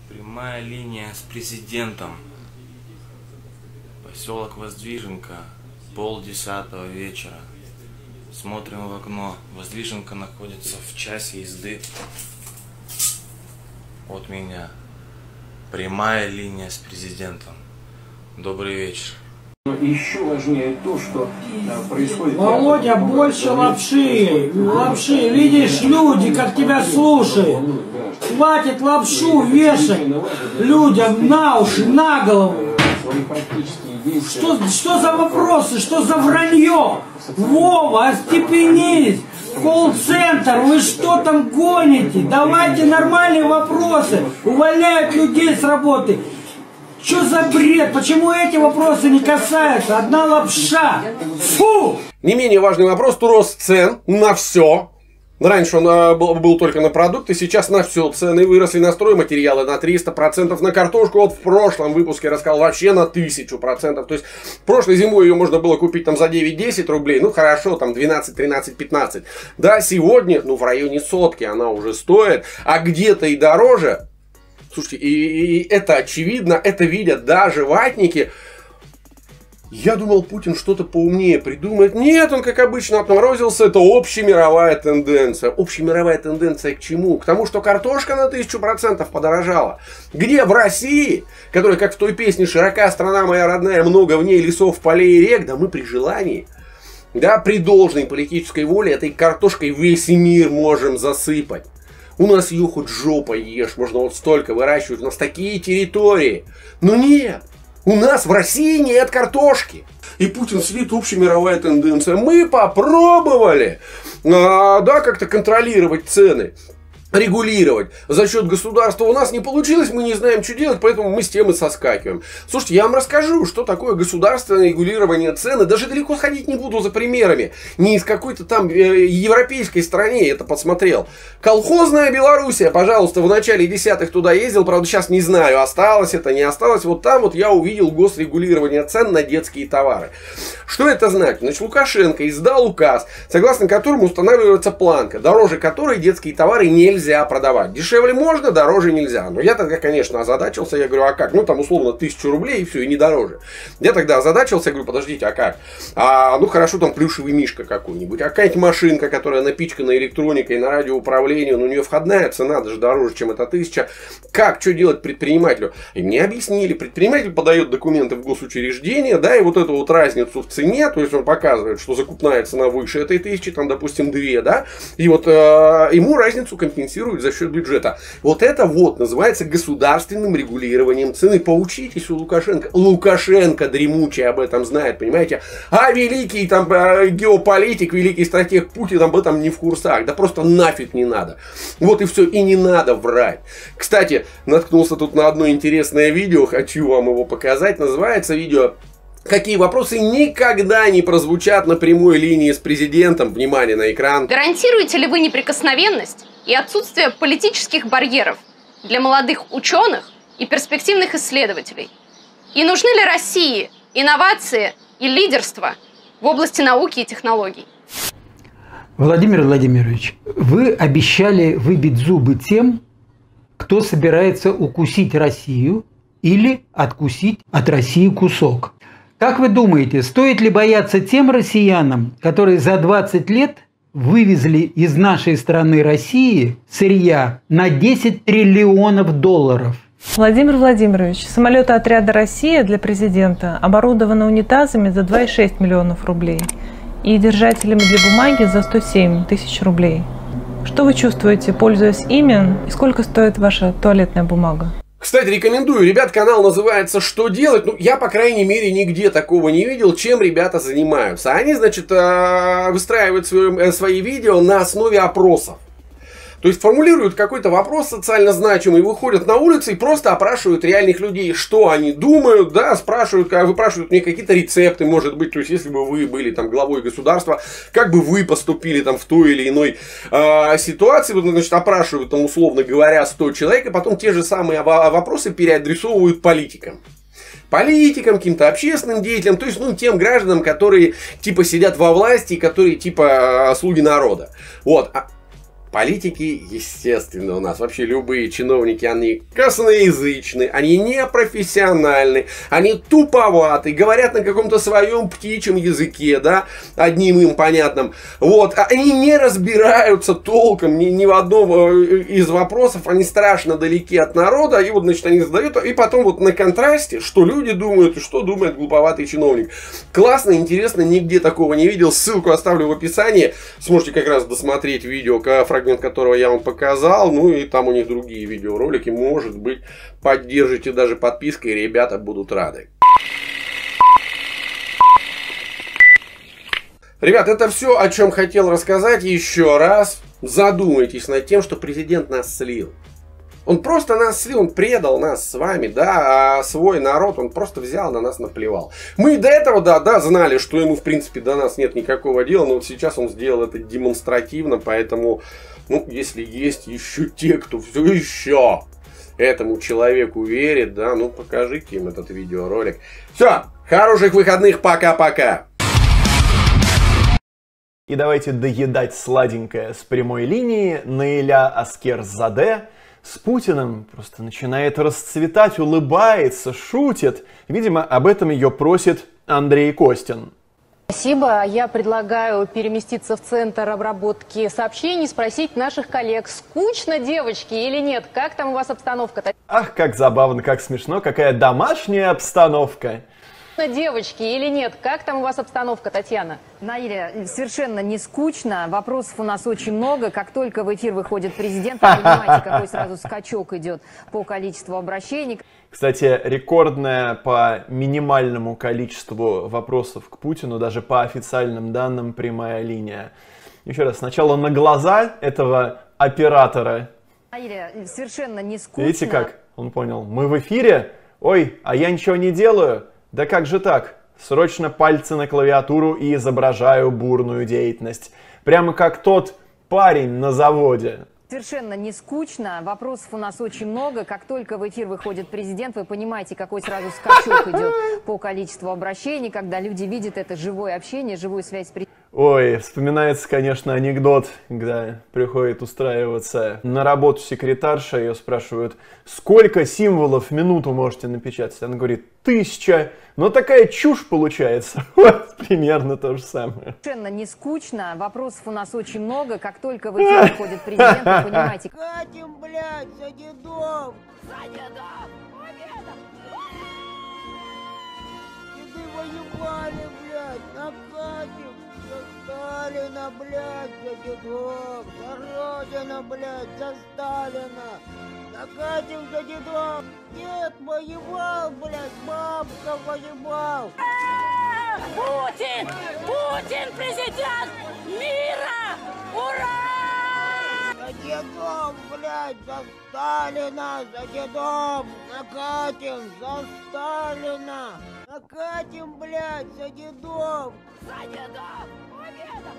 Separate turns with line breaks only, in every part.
Прямая линия с президентом. Поселок Воздвиженка. 9:30 вечера. Смотрим в окно. Воздвиженка находится в часе езды от меня. Прямая линия с президентом. Добрый вечер.
Еще важнее то, что происходит...
Володя, больше лапши. Лапши. Видишь, люди, как тебя слушают. Хватит лапшу вешать людям на уши, на голову. Что за вопросы, что за вранье? Вова, остепенись. Колл-центр, вы что там гоните? Давайте нормальные вопросы. Увольняют людей с работы. Что за бред? Почему эти вопросы не касаются? Одна лапша. Фу!
Не менее важный вопрос – рост цен на все. Раньше он был только на продукты, сейчас на все цены выросли, на стройматериалы на 300%, на картошку вот в прошлом выпуске рассказал вообще на 1000%. То есть прошлой зимой ее можно было купить там за 9-10 рублей, ну хорошо, там 12, 13, 15. Да, сегодня, ну в районе сотки она уже стоит, а где-то и дороже. Слушайте, и это очевидно, это видят даже ватники. Я думал, Путин что-то поумнее придумает. Нет, он, как обычно, отморозился. Это общемировая тенденция. Общемировая тенденция к чему? К тому, что картошка на 1000% подорожала. Где в России, которая, как в той песне «Широка страна моя родная, много в ней лесов, полей и рек», да мы при желании, да, при должной политической воле этой картошкой весь мир можем засыпать. У нас ее хоть жопой ешь, можно вот столько выращивать, у нас такие территории. Но нет, у нас в России нет картошки. И Путин сидит, общемировая тенденция. Мы попробовали, да, как-то контролировать цены, регулировать за счет государства. У нас не получилось, мы не знаем, что делать, поэтому мы с темы соскакиваем. Слушайте, я вам расскажу, что такое государственное регулирование цены. Даже далеко ходить не буду за примерами. Не из какой-то там европейской стране я это подсмотрел. Колхозная Белоруссия, пожалуйста, в начале десятых туда ездил, правда сейчас не знаю, осталось это, не осталось. Вот там вот я увидел госрегулирование цен на детские товары. Что это значит? Значит, Лукашенко издал указ, согласно которому устанавливается планка, дороже которой детские товары нельзя продавать. Дешевле можно, дороже нельзя. Но я тогда, конечно, озадачился. Я говорю, а как? Ну, там, условно, 1000 рублей и все, и не дороже. Я тогда озадачился, я говорю, подождите, а как? Ну, хорошо, там плюшевый мишка какой-нибудь. А какая-нибудь машинка, которая напичкана электроникой, на радиоуправлении, но у нее входная цена даже дороже, чем эта 1000. Как? Что делать предпринимателю? И мне объяснили. Предприниматель подает документы в госучреждение, да, и вот эту вот разницу в цене, то есть он показывает, что закупная цена выше этой 1000, там, допустим, 2, да, и вот ему разницу компенсируют за счет бюджета. Вот это вот называется государственным регулированием цены. Поучитесь у Лукашенко. Лукашенко дремучий об этом знает, понимаете? А великий там геополитик, великий стратег Путин об этом не в курсах. Да просто нафиг не надо. Вот и все. И не надо врать. Кстати, наткнулся тут на одно интересное видео. Хочу вам его показать. Называется видео «Какие вопросы никогда не прозвучат на прямой линии с президентом». Внимание на экран.
Гарантируете ли вы неприкосновенность и отсутствие политических барьеров для молодых ученых и перспективных исследователей? И нужны ли России инновации и лидерство в области науки и технологий?
Владимир Владимирович, вы обещали выбить зубы тем, кто собирается укусить Россию или откусить от России кусок. Как вы думаете, стоит ли бояться тем россиянам, которые за 20 лет вывезли из нашей страны России сырья на 10 триллионов долларов?
Владимир Владимирович, самолеты отряда «Россия» для президента оборудованы унитазами за 2,6 миллионов рублей и держателями для бумаги за 107 тысяч рублей. Что вы чувствуете, пользуясь ими, и сколько стоит ваша туалетная бумага?
Кстати, рекомендую. Ребят, канал называется «Что делать?». Ну, я, по крайней мере, нигде такого не видел, чем ребята занимаются. Они, значит, выстраивают свои видео на основе опросов. То есть формулируют какой-то вопрос социально значимый, выходят на улицу и просто опрашивают реальных людей, что они думают, да, спрашивают, выпрашивают мне какие-то рецепты, может быть, то есть если бы вы были там главой государства, как бы вы поступили там в той или иной ситуации, вот, значит, опрашивают там, условно говоря, 100 человек, и потом те же самые вопросы переадресовывают политикам. Политикам, каким-то общественным деятелям, то есть, ну, тем гражданам, которые, типа, сидят во власти, которые, типа, слуги народа. Вот. Политики, естественно, у нас вообще любые чиновники, они косноязычны, они непрофессиональны, они туповаты, говорят на каком-то своем птичьем языке, да, одним им понятным. Вот, они не разбираются толком ни в одном из вопросов, они страшно далеки от народа, и вот, значит, они задают, и потом вот на контрасте, что люди думают и что думает глуповатый чиновник. Классно, интересно, нигде такого не видел, ссылку оставлю в описании, сможете как раз досмотреть видео, фрагмент которого я вам показал, ну и там у них другие видеоролики, может быть, поддержите даже подпиской, ребята будут рады. Ребят, это все, о чем хотел рассказать. Еще раз задумайтесь над тем, что президент нас слил. Он просто нас слил, он предал нас с вами, да, а свой народ он просто взял, на нас наплевал. Мы до этого, да, знали, что ему, в принципе, до нас нет никакого дела, но вот сейчас он сделал это демонстративно, поэтому, ну, если есть еще те, кто все еще этому человеку верит, да, ну, покажите им этот видеоролик. Все, хороших выходных, пока-пока.
И давайте доедать сладенькое с прямой линии. Наиля Аскерзаде с Путиным просто начинает расцветать, улыбается, шутит. Видимо, об этом ее просит Андрей Костин.
Спасибо. Я предлагаю переместиться в центр обработки сообщений, спросить наших коллег, скучно, девочки, или нет? Как там у вас обстановка?
Ах, как забавно, как смешно, какая домашняя обстановка.
Девочки, или нет? Как там у вас обстановка, Татьяна?
Наиля, совершенно не скучно. Вопросов у нас очень много. Как только в эфир выходит президент, вы понимаете, какой сразу скачок идет по количеству обращений.
Кстати, рекордная по минимальному количеству вопросов к Путину, даже по официальным данным, прямая линия. Еще раз, сначала на глаза этого оператора.
Наиля, совершенно не скучно.
Видите как? Он понял. Мы в эфире? Ой, а я ничего не делаю? Да как же так? Срочно пальцы на клавиатуру и изображаю бурную деятельность. Прямо как тот парень на заводе.
Совершенно не скучно. Вопросов у нас очень много. Как только в эфир выходит президент, вы понимаете, какой сразу скачок идет по количеству обращений, когда люди видят это живое общение, живую связь с президентом.
Ой, вспоминается, конечно, анекдот, когда приходит устраиваться на работу секретарша, ее спрашивают, сколько символов в минуту можете напечатать? Она говорит, 1000. Но такая чушь получается. Вот примерно то же самое.
Совершенно не скучно. Вопросов у нас очень много. Как только в эфир выходит президент, вы понимаете.
Катим, блядь, за дедов! За дедов! Победа! Деды воевали, блядь, накатим! За Сталина, блядь, за дедов! За Родину, блядь, за Сталина! Накатим за дедов! Дед воевал, блядь, бабка воевал!
Путин! Путин президент мира! Ура!
За дедов, блядь, за Сталина! За дедов! Накатим за Сталина! Накатим, блядь, за дедов!
За дедов! Победа!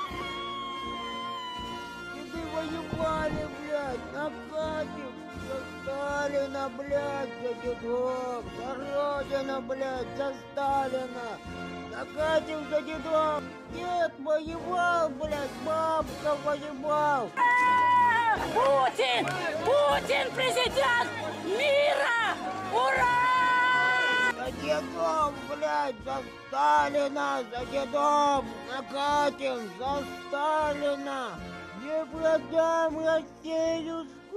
Деды воевали, блядь, накатим за Сталина, блядь, за дедов! За Родину, блядь, за Сталина! Накатим за дедов! Дед воевал, блядь, бабка воевал!
Путин! Путин президент мира! Ура!
За дедов, блядь, за Сталина! За дедов! Накатим за Сталина! Не продам Россию